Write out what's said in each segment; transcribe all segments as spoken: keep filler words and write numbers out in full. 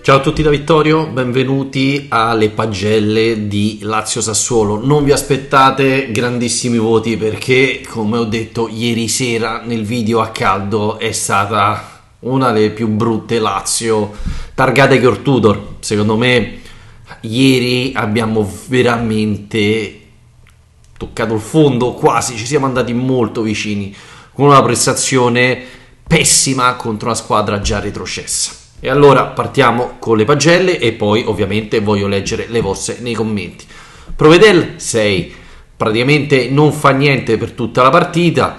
Ciao a tutti da Vittorio, benvenuti alle pagelle di Lazio-Sassuolo. Non vi aspettate grandissimi voti perché, come ho detto ieri sera nel video a caldo, è stata una delle più brutte Lazio targate che Tudor. Secondo me ieri abbiamo veramente toccato il fondo, quasi ci siamo andati molto vicini, con una prestazione pessima contro una squadra già retrocessa. E allora partiamo con le pagelle e poi ovviamente voglio leggere le vostre nei commenti. Provedel sei, praticamente non fa niente per tutta la partita.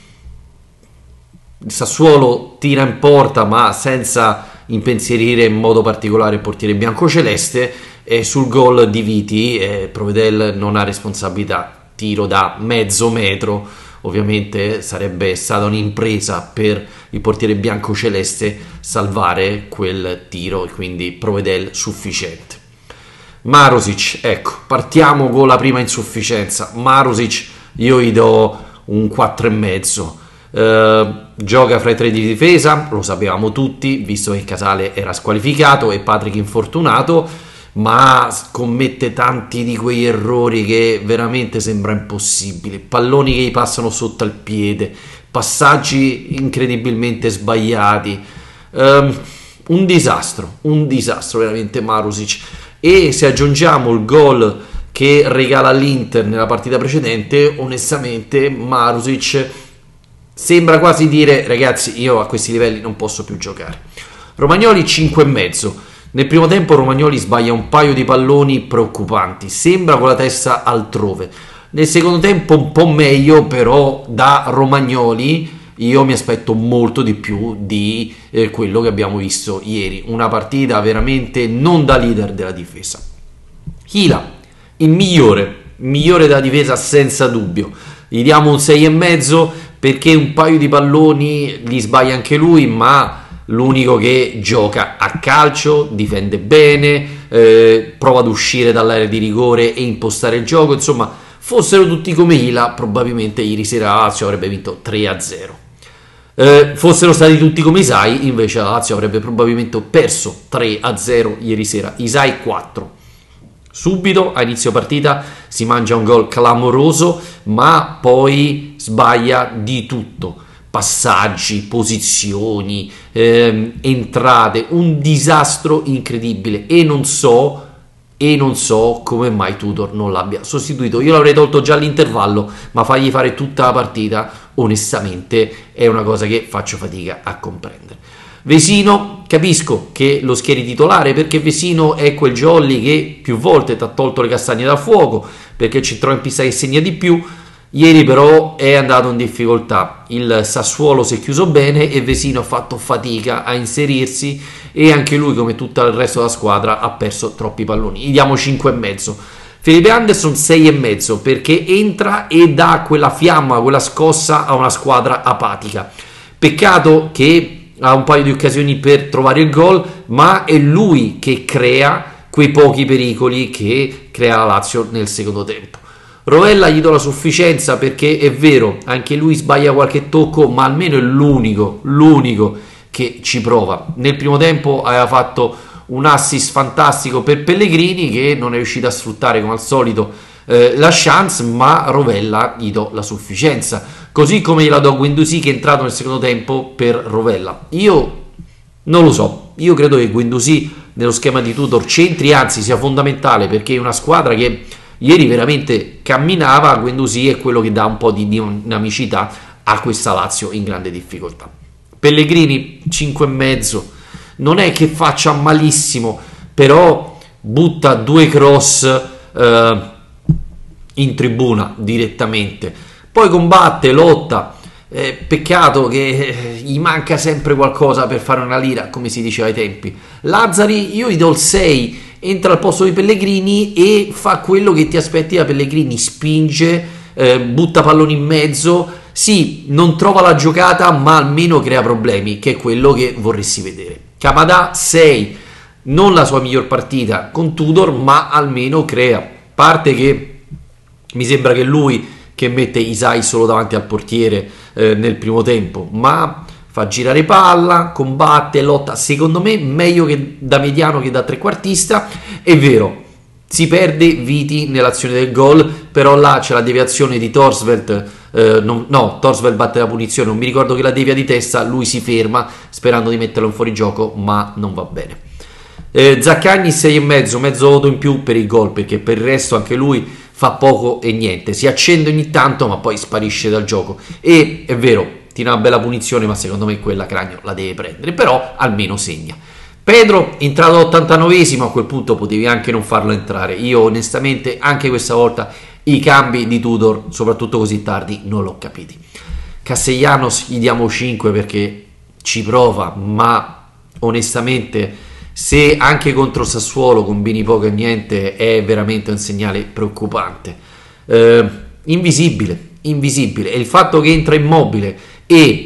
Il Sassuolo tira in porta ma senza impensierire in modo particolare il portiere biancoceleste, e sul gol di Viti eh, Provedel non ha responsabilità, tiro da mezzo metro. Ovviamente sarebbe stata un'impresa per il portiere biancoceleste salvare quel tiro e quindi Provedel sufficiente. Marusic, ecco, partiamo con la prima insufficienza. Marusic io gli do un quattro e mezzo. Uh, gioca fra i tre di difesa, lo sapevamo tutti, visto che Casale era squalificato e Patrick infortunato, ma commette tanti di quegli errori che veramente sembra impossibile. Palloni che gli passano sotto al piede, passaggi incredibilmente sbagliati, um, un disastro, un disastro veramente Marusic. E se aggiungiamo il gol che regala all'Inter nella partita precedente, onestamente Marusic sembra quasi dire: ragazzi, io a questi livelli non posso più giocare. Romagnoli cinque e mezzo. Nel primo tempo Romagnoli sbaglia un paio di palloni preoccupanti, sembra con la testa altrove. Nel secondo tempo un po' meglio, però da Romagnoli io mi aspetto molto di più di eh, quello che abbiamo visto ieri. Una partita veramente non da leader della difesa. Hila, il migliore, migliore della difesa senza dubbio. Gli diamo un sei e mezzo perché un paio di palloni li sbaglia anche lui, ma l'unico che gioca a calcio, difende bene, eh, prova ad uscire dall'area di rigore e impostare il gioco. Insomma, fossero tutti come Hila, probabilmente ieri sera la Lazio avrebbe vinto tre a zero. Eh, fossero stati tutti come Isai, invece la Lazio avrebbe probabilmente perso tre a zero ieri sera. Isai quattro. Subito a inizio partita si mangia un gol clamoroso, ma poi sbaglia di tutto. Passaggi, posizioni, ehm, entrate, un disastro incredibile, e non so e non so come mai Tudor non l'abbia sostituito. Io l'avrei tolto già all'intervallo, ma fargli fare tutta la partita onestamente è una cosa che faccio fatica a comprendere. Vesino, capisco che lo schieri titolare perché Vesino è quel jolly che più volte ti ha tolto le castagne dal fuoco, perché ci trova in pista che segna di più. Ieri però è andato in difficoltà, il Sassuolo si è chiuso bene e Vesino ha fatto fatica a inserirsi, e anche lui, come tutto il resto della squadra, ha perso troppi palloni. Gli diamo cinque e mezzo. Felipe Anderson sei e mezzo perché entra e dà quella fiamma, quella scossa a una squadra apatica. Peccato che ha un paio di occasioni per trovare il gol, ma è lui che crea quei pochi pericoli che crea la Lazio nel secondo tempo. Rovella gli do la sufficienza perché è vero, anche lui sbaglia qualche tocco, ma almeno è l'unico, l'unico che ci prova. Nel primo tempo aveva fatto un assist fantastico per Pellegrini che non è riuscito a sfruttare come al solito eh, la chance, ma Rovella gli do la sufficienza, così come gliela do a Guendouzi che è entrato nel secondo tempo per Rovella. Io non lo so, io credo che Guendouzi nello schema di Tudor c'entri, anzi sia fondamentale, perché è una squadra che ieri veramente camminava. Guendouzi è quello che dà un po' di dinamicità a questa Lazio in grande difficoltà. Pellegrini cinque e mezzo, non è che faccia malissimo, però butta due cross eh, in tribuna direttamente, poi combatte, lotta. Eh, peccato che eh, gli manca sempre qualcosa per fare una lira, come si diceva ai tempi. Lazzari io gli do il sei, entra al posto di Pellegrini e fa quello che ti aspetti da Pellegrini, spinge, eh, butta palloni in mezzo, sì, non trova la giocata ma almeno crea problemi, che è quello che vorresti vedere. Camadà sei, non la sua miglior partita con Tudor, ma almeno crea, parte che mi sembra che lui che mette Isai solo davanti al portiere eh, nel primo tempo, ma fa girare palla, combatte, lotta, secondo me meglio che da mediano che da trequartista. È vero, si perde Viti nell'azione del gol, però là c'è la deviazione di Thorstvedt, eh, non, no, Thorstvedt batte la punizione, non mi ricordo che la devia di testa, lui si ferma sperando di metterlo in fuorigioco, ma non va bene. eh, Zaccagni sei e mezzo, mezzo voto in più per il gol, perché per il resto anche lui fa poco e niente, si accende ogni tanto ma poi sparisce dal gioco. E è vero, tira una bella punizione, ma secondo me quella Cragno la deve prendere, però almeno segna. Pedro, entrato all'ottantanovesimo, a quel punto potevi anche non farlo entrare. Io onestamente anche questa volta i cambi di Tudor, soprattutto così tardi, non l'ho capiti. Castellanos gli diamo cinque perché ci prova, ma onestamente se anche contro Sassuolo combini poco e niente è veramente un segnale preoccupante. Eh, invisibile, invisibile. E il fatto che entra Immobile e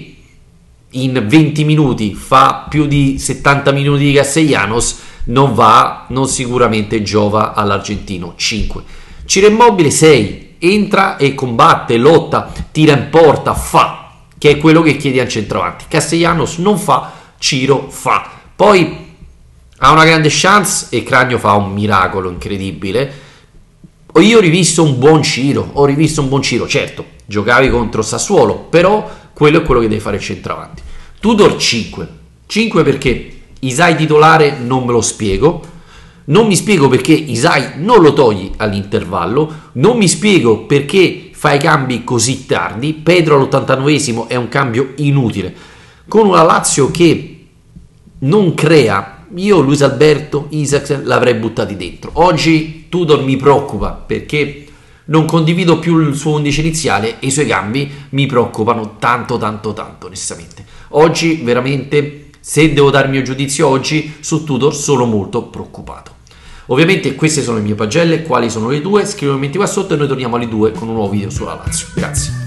in venti minuti fa più di settanta minuti di Castellanos non va, non sicuramente giova all'argentino. Cinque. Ciro Immobile sei, entra e combatte, lotta, tira in porta, fa, che è quello che chiedi al centravanti. Castellanos non fa, Ciro fa. Poi ha una grande chance e Cragno fa un miracolo incredibile. Io ho rivisto un buon Ciro, ho rivisto un buon Ciro, certo, giocavi contro Sassuolo, però quello è quello che deve fare il centravanti. Tudor cinque. cinque perché Isai titolare non me lo spiego. Non mi spiego perché Isai non lo togli all'intervallo. Non mi spiego perché fai cambi così tardi. Pedro all'ottantanovesimo è un cambio inutile. Con una Lazio che non crea, io Luis Alberto, Isaac l'avrei buttati dentro. Oggi Tudor mi preoccupa perché non condivido più il suo undici iniziale e i suoi cambi mi preoccupano tanto tanto tanto onestamente. Oggi veramente, se devo dare il mio giudizio oggi su Tudor, sono molto preoccupato. Ovviamente queste sono le mie pagelle, quali sono le due? Scrivete qua sotto e noi torniamo alle due con un nuovo video sulla Lazio. Grazie.